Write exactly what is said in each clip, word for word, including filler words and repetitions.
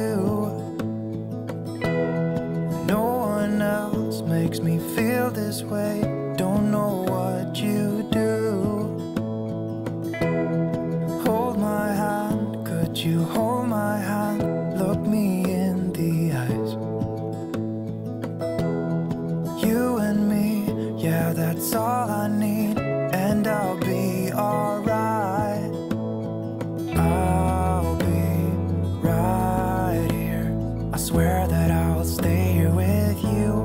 you. No one else makes me feel this way. Don't know what you do. Hold my hand, could you hold my hand? Look me in the eyes. You and me, yeah, that's all I need. And I'll be alright. I'll be right here. I swear that I'll stay here with you.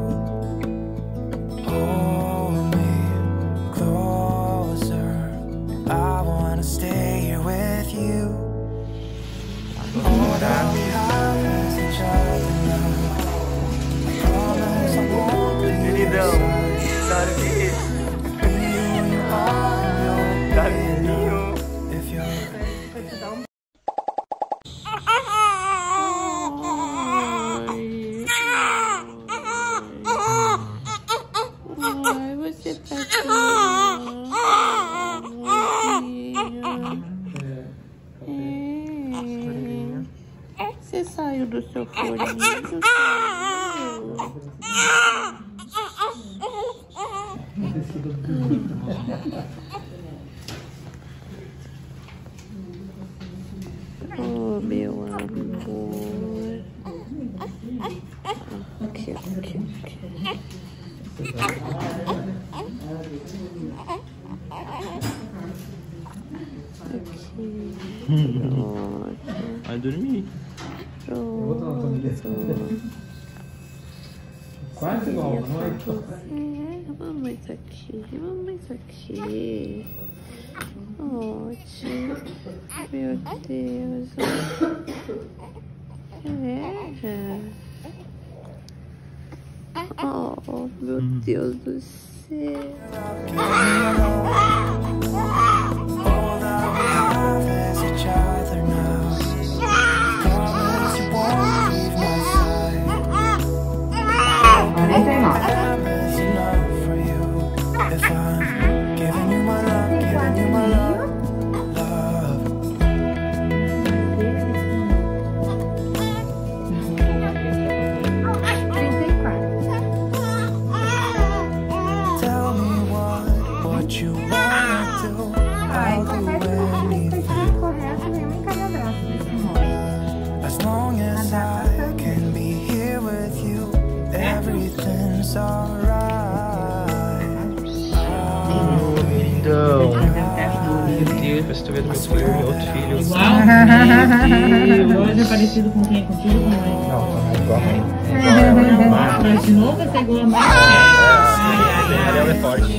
Hold me closer. I wanna stay here with you. All that we have is each other now. I promise I won't leave your side. Be who you are and you'll be enough. If you're Ai, você tá é. Você saiu do seu forinho. Oh, meu amor. Aqui, aqui, aqui. Vai dormir. Quase igual, não é? Vamos isso aqui, vamos isso aqui. Ótimo. Meu Deus. É. Oh, meu Deus do céu. Lindão. Meu Deus, parece que tô vendo meu filho, meu outro filho. Igual? Hoje é parecido com quem? Contigo ou com a mãe? Não, tá igual a mãe. Mas de novo você é igual a mãe? Ela é forte.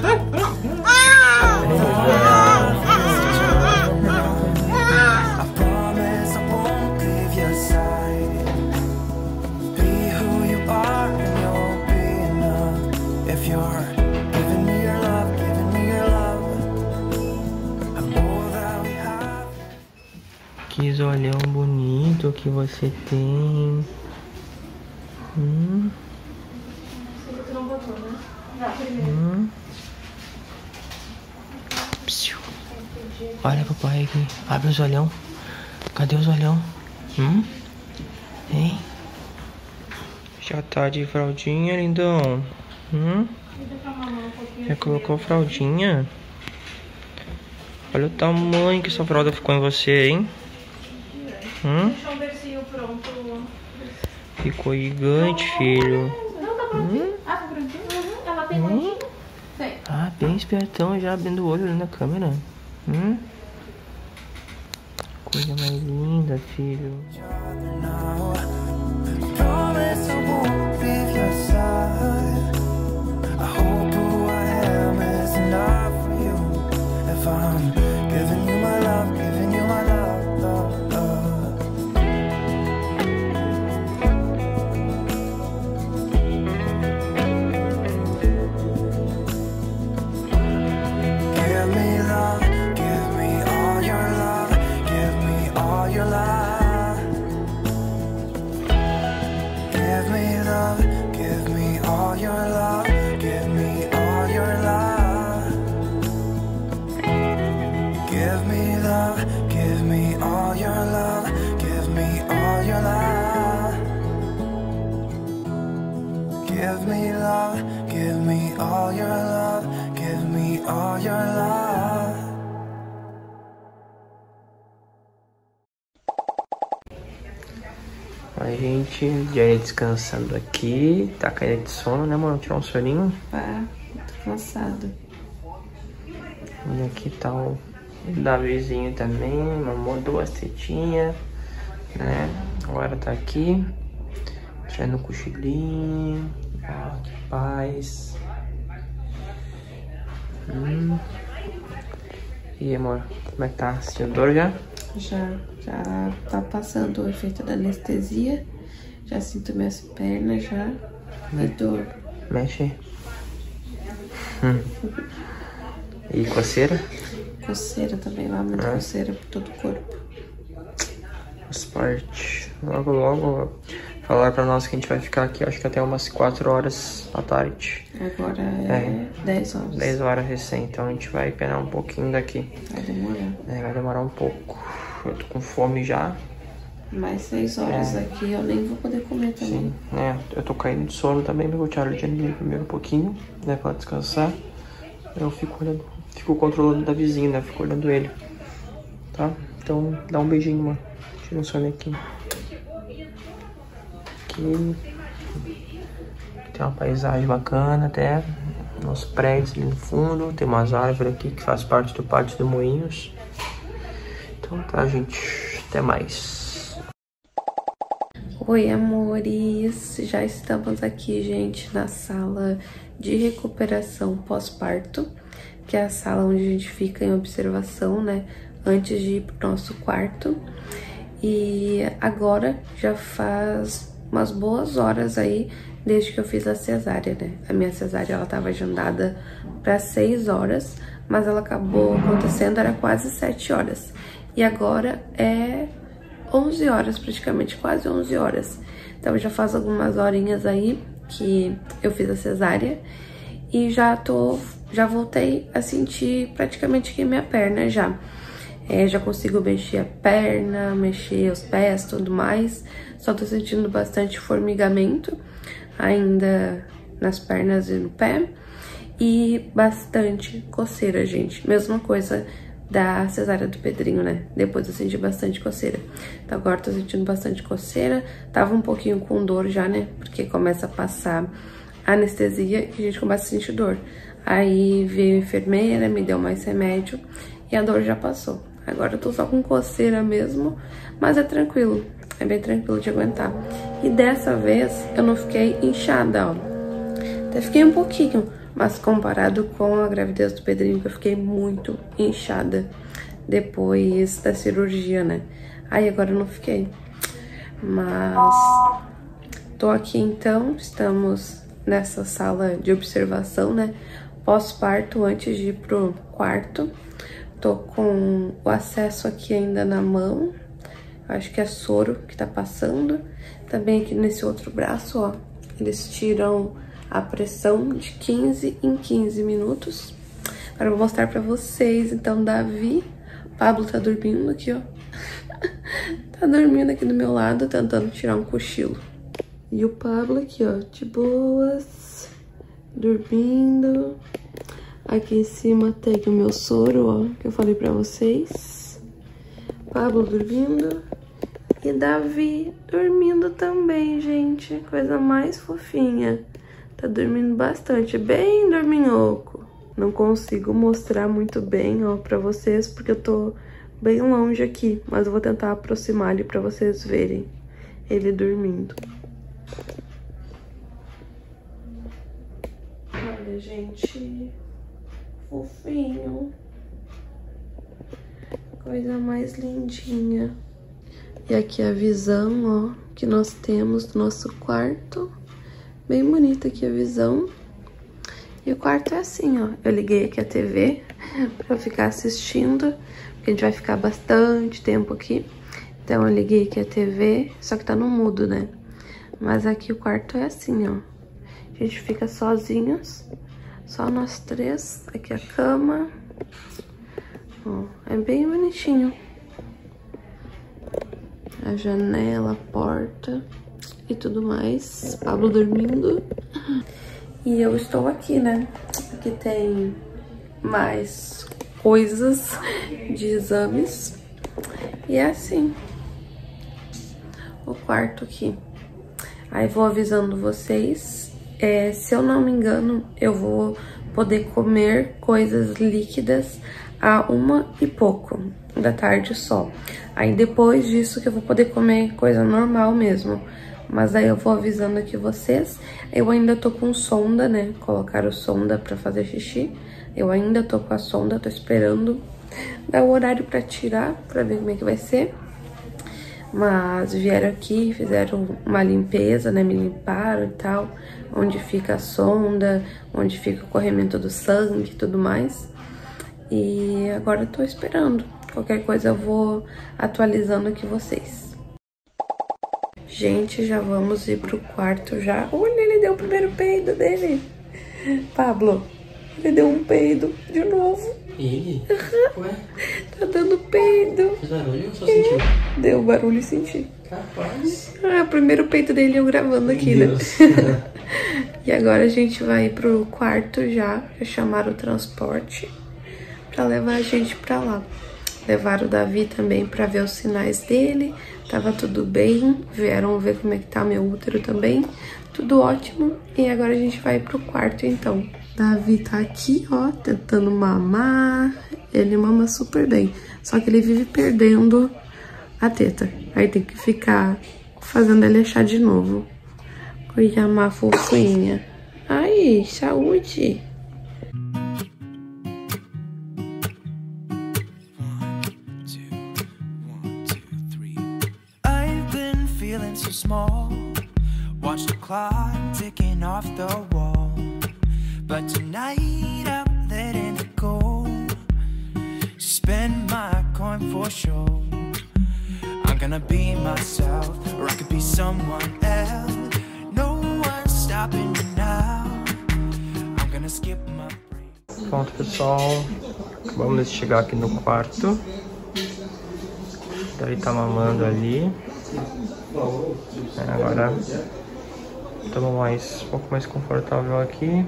Que olhão bonito que você tem. Hum. Hum. Psiu. Olha papai aqui. Abre os olhão. Cadê os olhão? Hum? Hein? Já tá de fraldinha, lindão? Hum? Já colocou fraldinha? Olha o tamanho que essa fralda ficou em você, hein? Hum? Deixa um bercinho pronto. Ficou gigante, filho. Não, tá prontinho. Hum? Ah, tá prontinho? Uhum. Ela tem Hum? Sim. Ah, bem espertão, já abrindo o olho ali na câmera. Hum? Coisa mais linda, filho. Give me all your love, give me all your love. A gente, Jenny descansando aqui. Tá caindo de sono, né, mano? Tirar um soninho. Pá, tô cansado. E aqui tá o Davizinho também. Mamou duas tetinhas, né? Agora tá aqui. Tirando o cochilinho. Ó, que paz. Hum. E amor, como é que tá? Sentindo dor já? Já, já tá passando o efeito da anestesia. Já sinto minhas pernas já. E dor. Mexe. Hum. E coceira? Coceira também lá, muita Ah. coceira por todo o corpo. Esporte. Logo, logo. Falaram pra nós que a gente vai ficar aqui, acho que até umas quatro horas da tarde. Agora é, É. dez horas. dez horas recém, então a gente vai penar um pouquinho daqui. Vai demorar. É, vai demorar um pouco. Eu tô com fome já. Mais seis horas É. aqui eu nem vou poder comer também. Sim, é, eu tô caindo de sono também, mas vou tirar o Jenny primeiro um pouquinho, né, pra descansar. Eu fico olhando, fico controlando da vizinha, né, fico olhando ele, tá? Então, dá um beijinho, mano. Tira um sono aqui. Aqui. Tem uma paisagem bacana até. Uns prédios ali no fundo. Tem umas árvores aqui que faz parte do pátio do Moinhos. Então tá, gente. Até mais. Oi, amores! Já estamos aqui, gente, na sala de recuperação pós-parto, que é a sala onde a gente fica em observação, né, antes de ir pro nosso quarto. E agora já faz umas boas horas aí desde que eu fiz a cesárea, né? A minha cesárea, ela tava agendada para seis horas, mas ela acabou acontecendo, era quase sete horas. E agora é onze horas, praticamente, quase onze horas. Então já faz algumas horinhas aí que eu fiz a cesárea e já tô, já voltei a sentir praticamente que minha perna já. É, já consigo mexer a perna, mexer os pés, tudo mais. Só tô sentindo bastante formigamento ainda nas pernas e no pé. E bastante coceira, gente. Mesma coisa da cesárea do Pedrinho, né? Depois eu senti bastante coceira. Então agora tô sentindo bastante coceira. Tava um pouquinho com dor já, né? Porque começa a passar anestesia e a gente começa a sentir dor. Aí veio a enfermeira, me deu mais remédio e a dor já passou. Agora eu tô só com coceira mesmo, mas é tranquilo. É bem tranquilo de aguentar. E dessa vez eu não fiquei inchada, ó. Até fiquei um pouquinho, mas comparado com a gravidez do Pedrinho, que eu fiquei muito inchada depois da cirurgia, né? Aí agora eu não fiquei. Mas tô aqui então, estamos nessa sala de observação, né? Pós-parto, antes de ir pro quarto. Tô com o acesso aqui ainda na mão. Acho que é soro que tá passando. Também aqui nesse outro braço, ó. Eles tiram a pressão de quinze em quinze minutos. Agora eu vou mostrar pra vocês. Então, Davi, Pablo tá dormindo aqui, ó. Tá dormindo aqui do meu lado, tentando tirar um cochilo. E o Pablo aqui, ó, de boas, dormindo. Aqui em cima tem o meu soro, ó, que eu falei pra vocês. Pablo dormindo. E Davi dormindo também, gente. Coisa mais fofinha. Tá dormindo bastante, bem dorminhoco. Não consigo mostrar muito bem, ó, pra vocês, porque eu tô bem longe aqui. Mas eu vou tentar aproximar ele pra vocês verem ele dormindo. Olha, gente, fofinho. Coisa mais lindinha. E aqui a visão, ó, que nós temos do nosso quarto. Bem bonita aqui a visão. E o quarto é assim, ó. Eu liguei aqui a T V pra ficar assistindo, porque a gente vai ficar bastante tempo aqui. Então eu liguei aqui a T V, só que tá no mudo, né? Mas aqui o quarto é assim, ó. A gente fica sozinhos, só nós três. Aqui a cama. Ó, é bem bonitinho. A janela, a porta e tudo mais. Pablo dormindo. E eu estou aqui, né? Aqui tem mais coisas de exames. E é assim. o quarto aqui. Aí vou avisando vocês, é, se eu não me engano, eu vou poder comer coisas líquidas a uma e pouco da tarde só. Aí depois disso que eu vou poder comer coisa normal mesmo. Mas aí eu vou avisando aqui vocês. Eu ainda tô com sonda, né? Colocaram sonda pra fazer xixi. Eu ainda tô com a sonda, tô esperando dar o horário pra tirar, pra ver como é que vai ser. Mas vieram aqui, fizeram uma limpeza, né? Me limparam e tal. Onde fica a sonda, onde fica o corrimento do sangue e tudo mais. E agora eu tô esperando. Qualquer coisa eu vou atualizando aqui vocês. Gente, já vamos ir pro quarto já. Olha, ele deu o primeiro peido dele. Pablo, ele deu um peido de novo. Ele? Uhum. Ué? Tá dando peido. Fez barulho ou só sentiu? Deu barulho e senti. Capaz. Ah, o primeiro peito dele eu gravando aqui, Meu né? E agora a gente vai pro quarto já. Já chamaram o transporte pra levar a gente pra lá. Levaram o Davi também pra ver os sinais dele. Tava tudo bem. Vieram ver como é que tá meu útero também. Tudo ótimo. E agora a gente vai pro quarto, então. Davi tá aqui, ó, tentando mamar. Ele mama super bem. Só que ele vive perdendo a teta. Aí tem que ficar fazendo ele achar de novo. Cuiamar fofinha. Aí, saúde. So small, watch the clock ticking off the wall. But tonight I'm letting it go. Spend my coin for sure. I'm gonna be myself, or I could be someone else. No one's stopping me now. I'm gonna skip my break. Pronto, pessoal, vamos chegar aqui no quarto. Ele tá mamando ali. É, agora estamos mais, um pouco mais confortável aqui.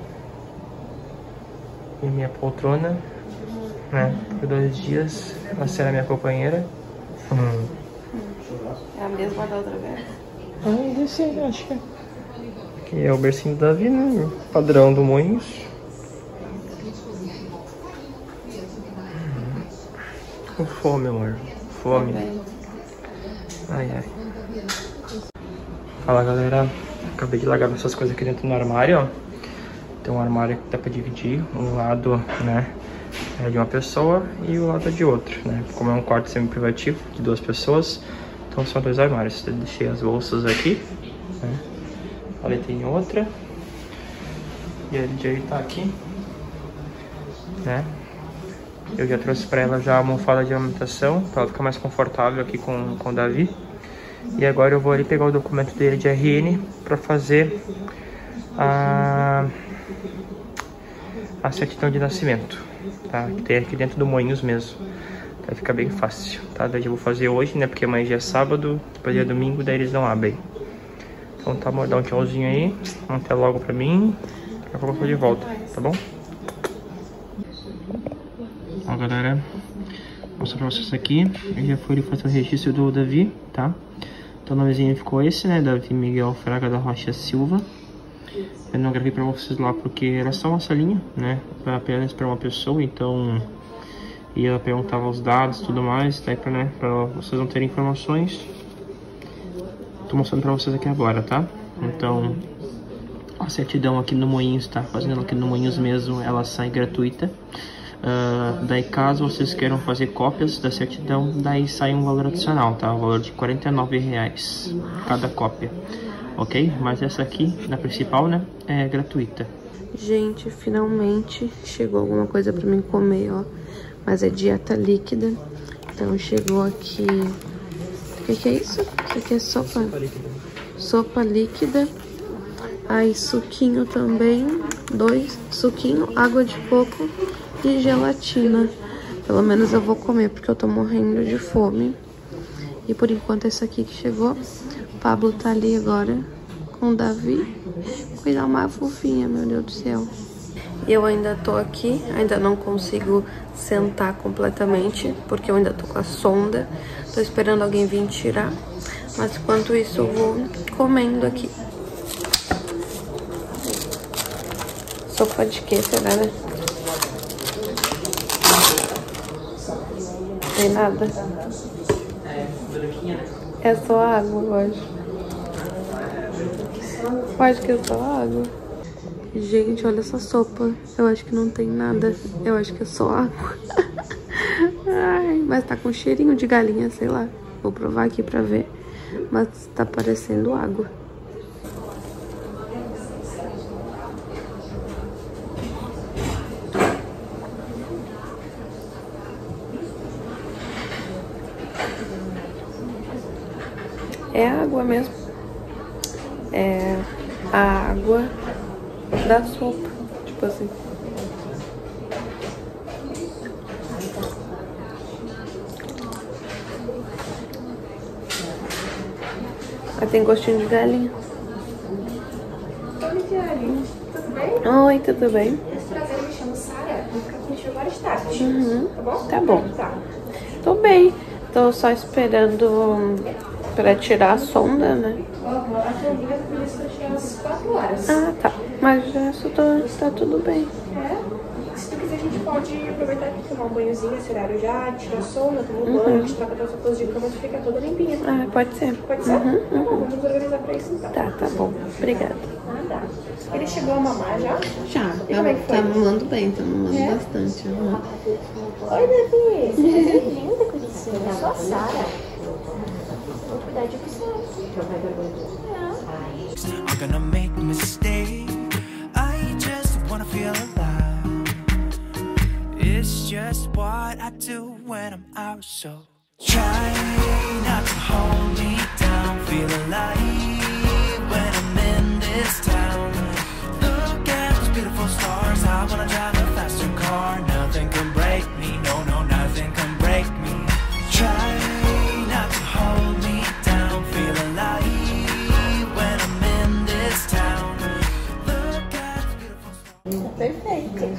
E minha poltrona, né? Por dois dias vai ser a minha companheira. Hum. É a mesma da outra vez? Ah, deve ser, acho que é. Aqui é o bercinho do Davi, né? Padrão do Moinhos. Com fome, amor. Fome. Ai, ai. Fala, galera. Acabei de largar essas coisas aqui dentro do armário, ó. Tem um armário que dá pra dividir. Um lado, né, é de uma pessoa e o lado é de outro, né? Como é um quarto semi-privativo de duas pessoas, então são dois armários. Eu deixei as bolsas aqui, né? Ali tem outra. E a L J tá aqui, né? Eu já trouxe pra ela já a almofada de amamentação, pra ela ficar mais confortável aqui com, com o Davi. E agora eu vou ali pegar o documento dele de R N pra fazer a, a certidão de nascimento, tá? Que tem aqui dentro do Moinhos mesmo. Vai ficar bem fácil, tá? Daí eu vou fazer hoje, né? Porque amanhã já é sábado, depois é domingo, daí eles não abrem. Então tá, amor, dá um tchauzinho aí. Até logo pra mim. Daqui a pouco eu tô de volta, tá bom? Ó, galera, vou mostrar pra vocês aqui. Eu já fui ali fazer o registro do Davi, tá? Então o nomezinho ficou esse, né? Davi Miguel Fraga da Rocha Silva. Eu não gravei pra vocês lá porque era só uma salinha, né? Apenas pra uma pessoa, então... E ela perguntava os dados e tudo mais, daí pra, né, pra vocês não terem informações. Tô mostrando pra vocês aqui agora, tá? Então, a certidão aqui no Moinhos, tá? Fazendo aqui no Moinhos mesmo, ela sai gratuita. Uh, daí caso vocês queiram fazer cópias da certidão, daí sai um valor adicional, tá? O valor de quarenta e nove reais cada cópia, ok? Mas essa aqui, na principal, né, é gratuita. Gente, finalmente chegou alguma coisa pra mim comer, ó. Mas é dieta líquida. Então chegou aqui... O que que é isso? Isso aqui é sopa. Sopa líquida. Sopa líquida. Aí suquinho também. Dois. Suquinho, água de coco e gelatina. Pelo menos eu vou comer porque eu tô morrendo de fome. E por enquanto esse aqui que chegou. O Pablo tá ali agora com o Davi. Cuidar uma fofinha, meu Deus do céu. Eu ainda tô aqui, ainda não consigo sentar completamente, porque eu ainda tô com a sonda. Tô esperando alguém vir tirar. Mas enquanto isso eu vou comendo aqui. Sopa de quê, será, né? Não tem nada. É só água, eu acho. Eu acho que é só água. Gente, olha essa sopa. Eu acho que não tem nada. Eu acho que é só água. Ai, mas tá com cheirinho de galinha, sei lá. Vou provar aqui pra ver. Mas tá parecendo água. É água mesmo. É a água da sopa. Tipo assim. Mas tem gostinho de galinha. Oi, Diário. Tudo bem? Oi, tudo bem? Esse prazer, eu me chamo Sara. Vou ficar contigo várias tardes. Uhum. Tá bom? Tá bom. Tá. Tô bem. Tô só esperando pra tirar a sonda, né? Uhum. A Toninha me disse pra chegar às quatro horas. Ah, tá. Mas já isso tô, tá tudo bem. É? Se tu quiser, a gente pode aproveitar aqui, tomar um banhozinho esse horário já, tirar sono, tomar um banho, a gente troca as roupas de cama e fica toda limpinha. Ah, pode ser. Pode ser? Uhum, Tá bom, vamos organizar pra isso então. Tá, tá bom. Obrigada. Nada. Ele chegou a mamar já? Já. E como é que foi? Tá mamando bem, tá mamando É? bastante. Uhum. Oi, Davi. Seja bem-vinda, Curitiba. Eu sou a Sara. Vou cuidar de você. I'm gonna make a mistake. I just wanna feel alive. It's just what I do when I'm out. So try not to hold me down. Feel alive when I'm in this town. Look at those beautiful stars. I wanna drive a faster car. Nothing can break me. No, no, nothing can break me. Try not to hold me down. Feel alive. Perfeito.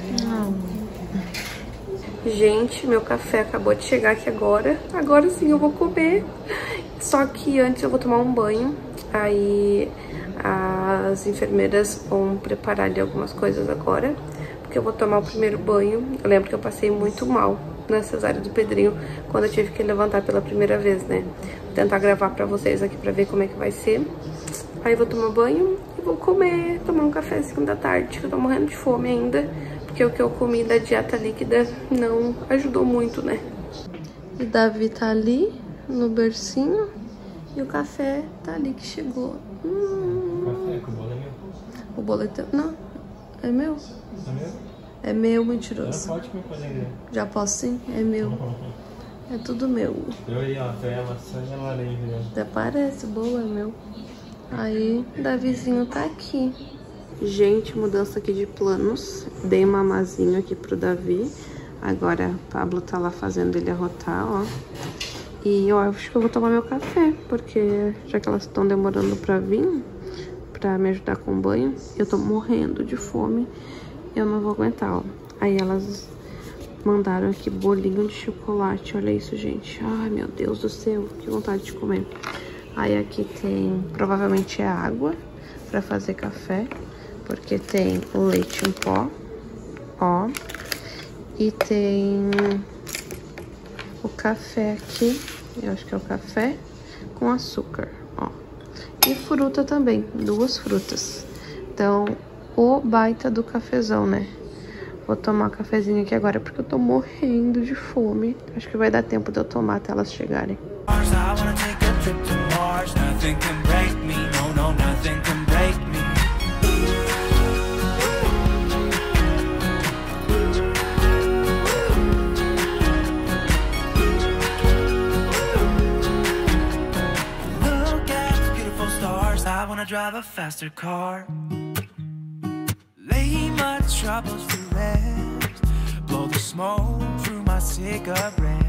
Gente, meu café acabou de chegar aqui agora. Agora sim eu vou comer. Só que antes eu vou tomar um banho. Aí as enfermeiras vão preparar ali algumas coisas agora. Porque eu vou tomar o primeiro banho. Eu lembro que eu passei muito mal na cesárea do Pedrinho quando eu tive que levantar pela primeira vez, né? Vou tentar gravar pra vocês aqui pra ver como é que vai ser. Aí eu vou tomar banho e vou comer, tomar um cafezinho da tarde, que eu tô morrendo de fome ainda, porque o que eu comi da dieta líquida não ajudou muito, né? E Davi tá ali, no bercinho, e o café tá ali que chegou. Hum. O café, que o bolo é meu. O boleto... Não, é meu. É meu? É meu, mentiroso. Não pode me fazer. Já posso sim? É meu. É tudo meu. Eu aí, ó, tem a maçã e a laranja. Né? Até parece, boa, é meu. Aí, Davizinho tá aqui. Gente, mudança aqui de planos. Dei um mamazinho aqui pro Davi. Agora, Pablo tá lá fazendo ele arrotar, ó. E eu acho que eu vou tomar meu café, porque já que elas estão demorando pra vir, pra me ajudar com o banho, eu tô morrendo de fome. Eu não vou aguentar, ó. Aí elas mandaram aqui bolinho de chocolate. Olha isso, gente. Ai, meu Deus do céu, que vontade de comer. Aí aqui tem, provavelmente é água pra fazer café, porque tem o leite em pó, ó. E tem o café aqui, eu acho que é o café com açúcar, ó. E fruta também, duas frutas. Então, o baita do cafezão, né? Vou tomar um cafezinho aqui agora, porque eu tô morrendo de fome. Acho que vai dar tempo de eu tomar até elas chegarem. Nothing can break me, no, no, nothing can break me. Look at the beautiful stars, I wanna drive a faster car. Lay my troubles to rest, blow the smoke through my cigarette.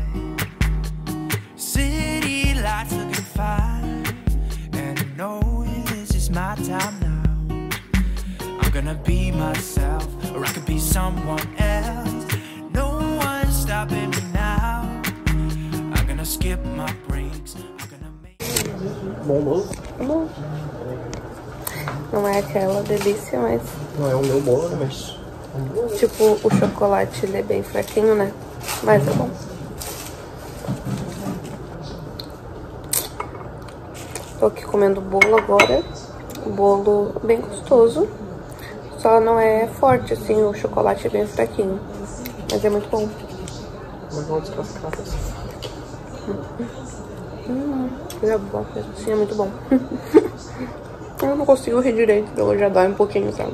City lights looking fine, and I know this is my time now. I'm gonna be myself, or I could be someone else. No one's stopping me now. I'm gonna skip my breaks. I'm gonna make bom o bolo. Tá bom. Não é aquela delícia, mas... Não é o meu bolo, né? Mas... Tipo, o chocolate, ele é bem fraquinho, né? Mas é bom. Tô aqui comendo bolo agora. O bolo bem gostoso. Só não é forte, assim, o chocolate é bem fraquinho. Mas é muito bom. Mas vamos descascar. Hum, é bom, assim, é muito bom. Eu não consigo rir direito, então já dá um pouquinho, sabe?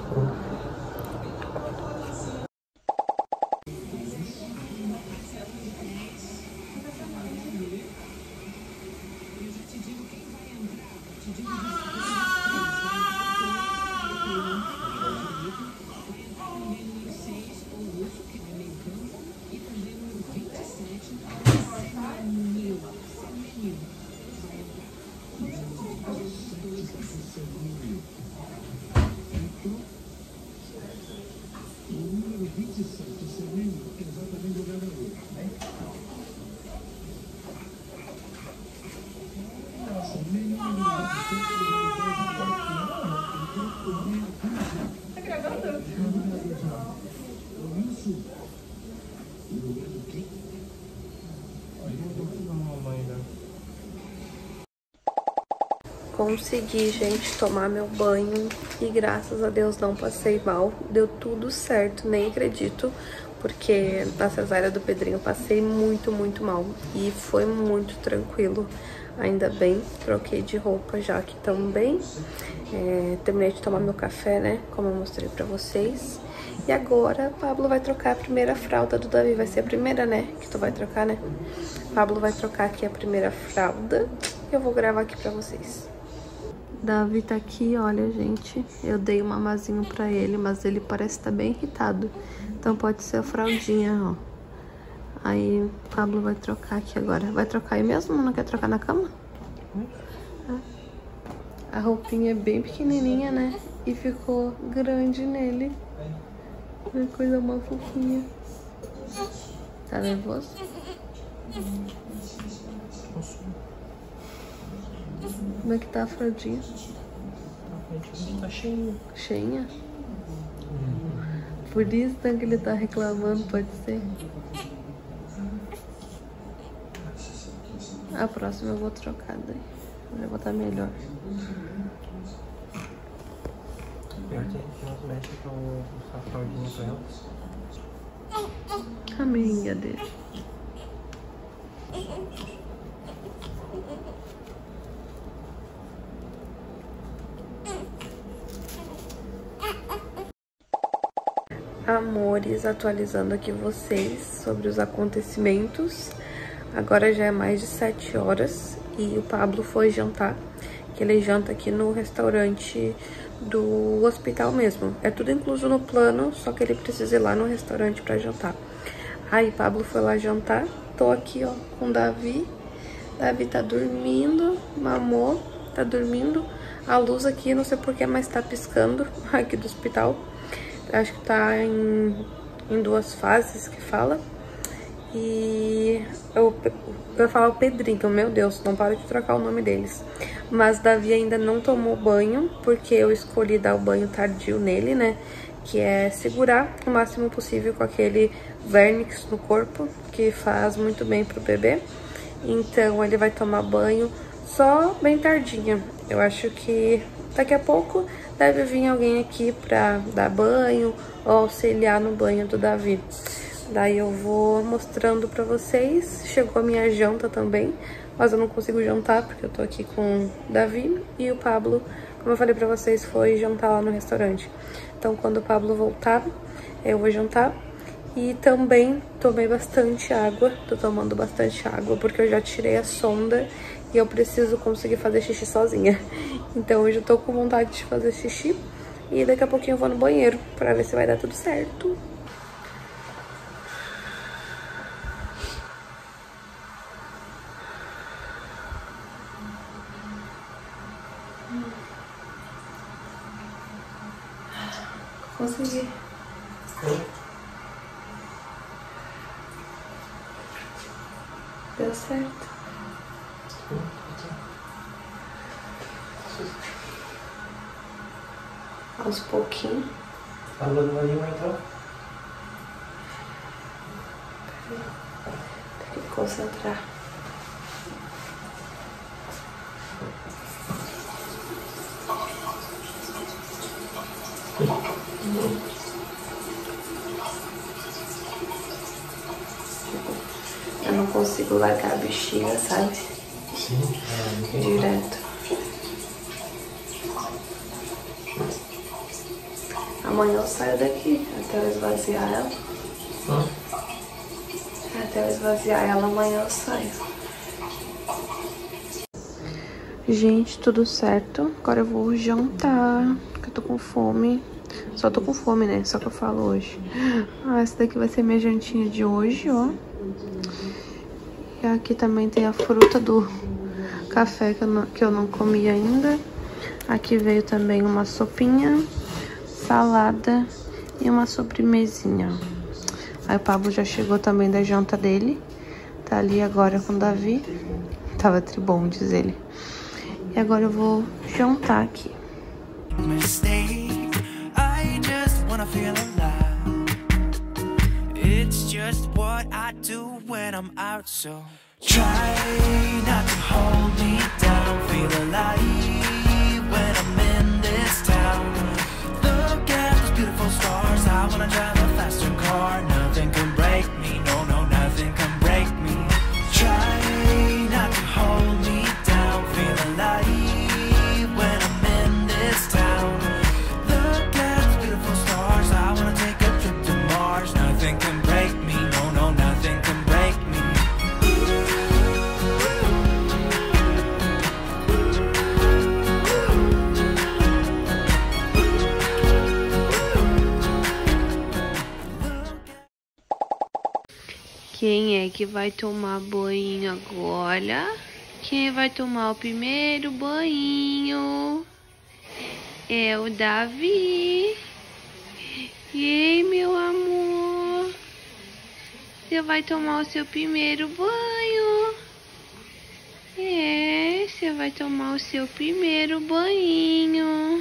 Consegui, gente, tomar meu banho e graças a Deus não passei mal. Deu tudo certo, nem acredito, porque na cesárea do Pedrinho passei muito, muito mal e foi muito tranquilo. Ainda bem, troquei de roupa já aqui também. É, terminei de tomar meu café, né, como eu mostrei pra vocês. E agora, Pablo vai trocar a primeira fralda do Davi. Vai ser a primeira, né, que tu vai trocar, né? Pablo vai trocar aqui a primeira fralda. Eu vou gravar aqui pra vocês. Davi tá aqui, olha, gente. Eu dei um mamazinho pra ele, mas ele parece estar bem irritado. Então pode ser a fraldinha, ó. Aí Pablo vai trocar aqui agora. Vai trocar aí mesmo? Não quer trocar na cama? A roupinha é bem pequenininha, né? E ficou grande nele. Uma coisa uma fofinha. Tá nervoso? Como é que tá a fraldinha? Tá cheinha. Cheinha? Por isso então, que ele tá reclamando, pode ser? A próxima eu vou trocar daí. Eu vou botar melhor. Pior que elas mexem com a fraldinha pra elas. A meinha dele. Amores, atualizando aqui vocês sobre os acontecimentos. Agora já é mais de sete horas e o Pablo foi jantar, que ele janta aqui no restaurante do hospital mesmo. É tudo incluso no plano, só que ele precisa ir lá no restaurante pra jantar. Aí Pablo foi lá jantar, tô aqui ó com o Davi. Davi tá dormindo, mamou, tá dormindo. A luz aqui, não sei porquê, mas tá piscando aqui do hospital. Acho que tá em, em duas fases que fala. E eu, eu ia falar o Pedrinho, meu Deus, não para de trocar o nome deles. Mas Davi ainda não tomou banho, porque eu escolhi dar o banho tardio nele, né? Que é segurar o máximo possível com aquele vernix no corpo, que faz muito bem pro bebê. Então ele vai tomar banho só bem tardinho. Eu acho que daqui a pouco deve vir alguém aqui pra dar banho ou auxiliar no banho do Davi. Daí eu vou mostrando pra vocês. Chegou a minha janta também, mas eu não consigo jantar porque eu tô aqui com o Davi. E o Pablo, como eu falei pra vocês, foi jantar lá no restaurante. Então quando o Pablo voltar, eu vou jantar. E também tomei bastante água, tô tomando bastante água porque eu já tirei a sonda e eu preciso conseguir fazer xixi sozinha. Então hoje eu tô com vontade de fazer xixi e daqui a pouquinho eu vou no banheiro pra ver se vai dar tudo certo. Consegui. Deu certo. aos pouquinhos. A lua do Lima entrou? Tem que concentrar. Eu não consigo largar a bexiga, sabe? Sim, é, entendi. Direto. Amanhã eu saio daqui até eu esvaziar ela. Hum? Até eu esvaziar ela, amanhã eu saio. Gente, tudo certo. Agora eu vou jantar, porque eu tô com fome. Só tô com fome, né? Só que eu falo hoje. Ah, essa daqui vai ser minha jantinha de hoje, ó. E aqui também tem a fruta do café que eu não, que eu não comi ainda. Aqui veio também uma sopinha, salada e uma sobremesinha. Aí o Pablo já chegou também da janta dele. Tá ali agora com o Davi. Tava tribom, diz ele. E agora eu vou jantar aqui. I just wanna feel alive. It's just what I do when I'm out, so try not to hold me down. Feel alive when I'm in this town. Look at those beautiful stars. I wanna drive a faster car. Nothing can break me, no, no, nothing can break me. Try not to hold me down. Feel alive when I'm in this town. Look at those beautiful stars. I wanna take a trip to Mars. Nothing can break me, no, no, nothing can break me. Quem é que vai tomar banho agora? Quem vai tomar o primeiro banho? É o Davi. E aí, meu amor? Você vai tomar o seu primeiro banho? É, você vai tomar o seu primeiro banho.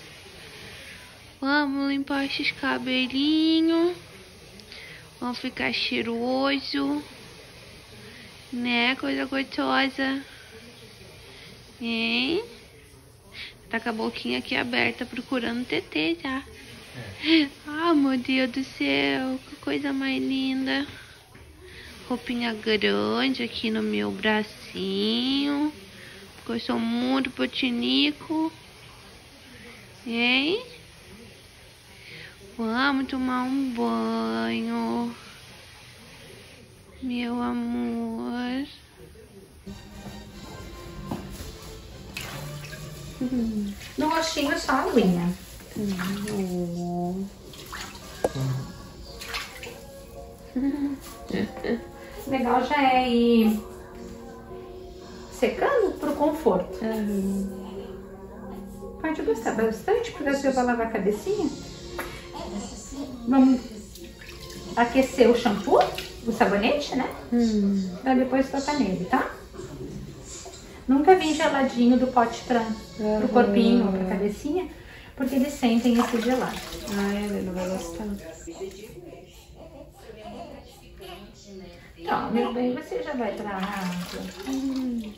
Vamos limpar esses cabelinhos. Vamos ficar cheiroso, né? Coisa gostosa. Hein? Tá com a boquinha aqui aberta, procurando tetê já. É. Ah, meu Deus do céu, que coisa mais linda. Roupinha grande aqui no meu bracinho, porque eu sou muito potinico. Hein? Vamos tomar um banho, meu amor. No rostinho só a aguinha. Uhum. Legal já é ir secando pro conforto. Uhum. Pode gostar bastante, porque você vai lavar a cabecinha. Vamos aquecer o shampoo, o sabonete, né? Hum. Pra depois tocar nele, tá? Nunca vem geladinho do pote pra, uhum. pro corpinho ou pra cabecinha, porque eles sentem esse gelado. Ah, ele não vai gostar. Então, meu bem, você já vai pra água. Hum.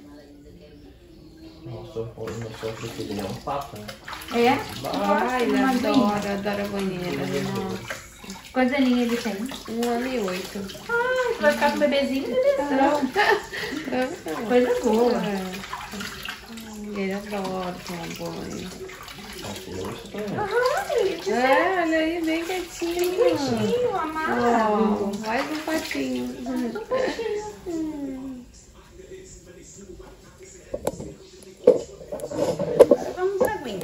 Nossa, o meu sogro dele é um papo, né? É? Ai, ele Uma adora, adora a banheira. Nossa. Quantos aninhos ele tem? Um ano e oito. Ai, você vai ficar com o bebezinho e bebezão. Coisa boa. É. Ele adora tomar banho. Aham, ele É, olha aí, bem quietinho. Bem quietinho, amado. Oh, mais um patinho. Um patinho. Agora vamos pra aguinha.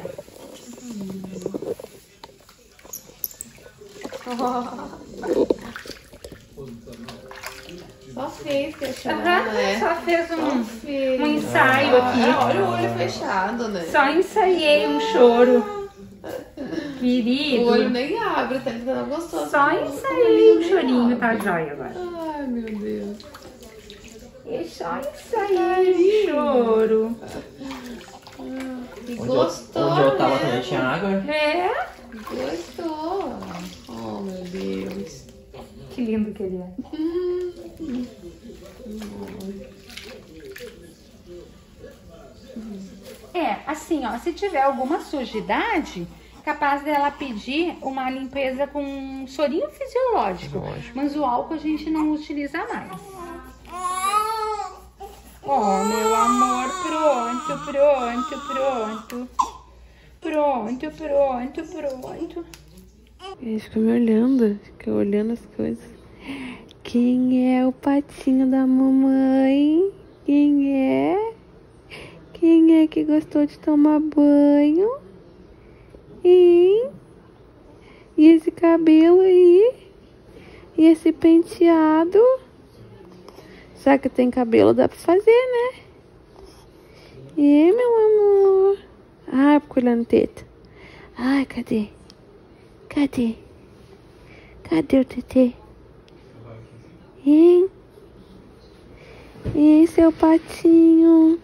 Só fez fechado, Aham, né? só fez um, fez. um ensaio Ah, aqui. olha o olho fechado, né? Só ensaiei um choro. Querido. O olho nem abre, tá ficando gostoso. Só ensaiei um chorinho, tá jóia agora. Ai, meu Deus. E só ensaiei um choro. E Onde gostou, eu, onde eu tava né? também tinha água. É, gostou. Oh, meu Deus. Que lindo que ele é. É, assim, ó, se tiver alguma sujidade, capaz dela pedir uma limpeza com um sorinho fisiológico. Lógico. Mas o álcool a gente não utiliza mais. Ó, meu amor, pronto, pronto, pronto. Pronto, pronto, pronto. Ele fica me olhando, fica olhando as coisas. Quem é o patinho da mamãe? Quem é? Quem é que gostou de tomar banho? Hein? E esse cabelo aí? E esse penteado? Será que tem cabelo? Dá pra fazer, né? E meu amor? Ai, fico olhando teta. Ai, cadê? Cadê? Cadê o tetê? Hein? Hein, seu patinho?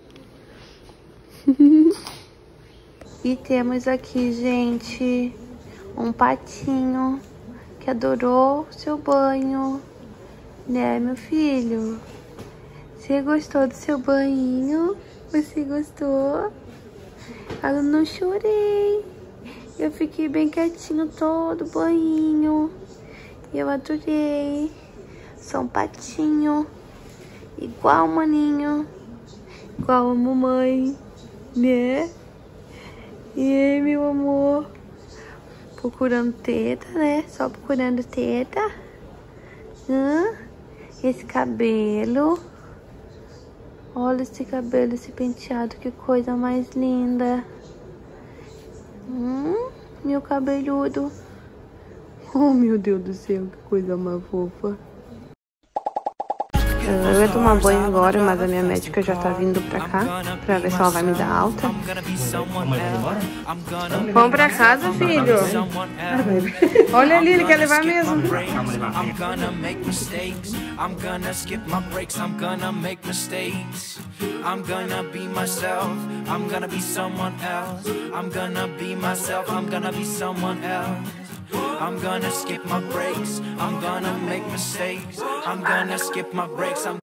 E temos aqui, gente, um patinho que adorou seu banho, né, meu filho? Você gostou do seu banho? Você gostou? Eu não chorei. Eu fiquei bem quietinho todo o banho. Eu adorei. Sou um patinho. Igual o maninho. Igual a mamãe. Né? E aí, meu amor? Procurando teta, né? Só procurando teta. Hã? Esse cabelo. Olha esse cabelo, esse penteado. Que coisa mais linda. Hum, meu cabelhudo. Oh, meu Deus do céu, que coisa mais fofa. Eu ia tomar banho agora, mas a minha médica já tá vindo pra cá pra ver se ela vai me dar alta. Vamos pra casa, filho. Olha ali, ele quer levar mesmo. I'm gonna make mistakes. I'm gonna skip my breaks. I'm gonna make mistakes. I'm gonna be myself. I'm gonna be someone else. I'm gonna be myself. I'm gonna be someone else. I'm gonna skip my breaks. I'm gonna make mistakes. I'm gonna skip my breaks. I'm